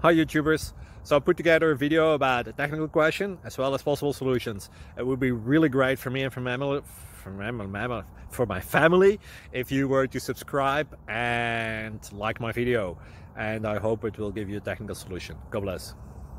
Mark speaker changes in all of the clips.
Speaker 1: Hi YouTubers! So I put together a video about a technical question as well as possible solutions. It would be really great for me and for my family if you were to subscribe and like my video, and I hope it will give you a technical solution. God bless.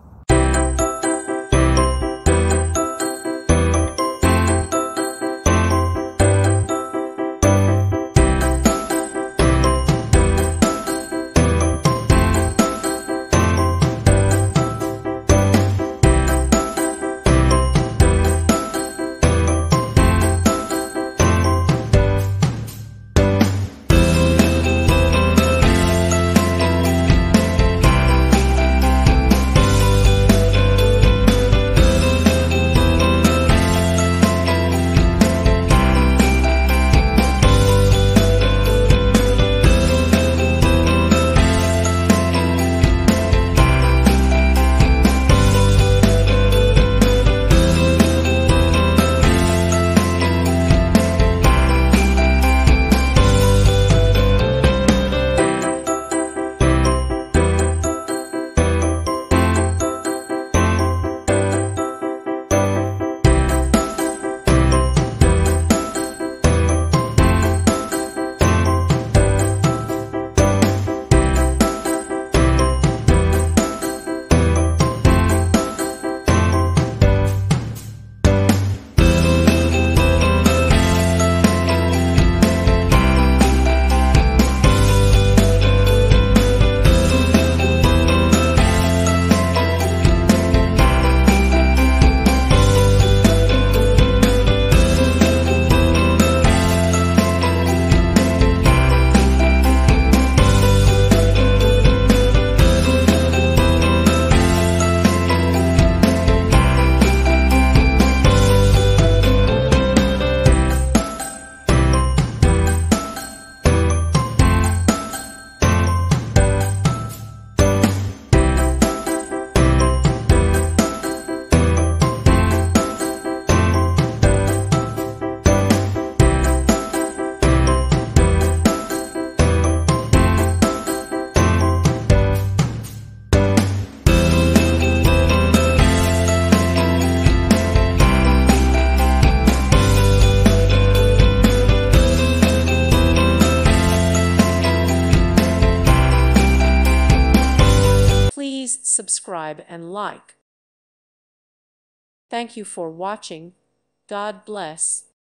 Speaker 2: Please subscribe and like. Thank you for watching. God bless.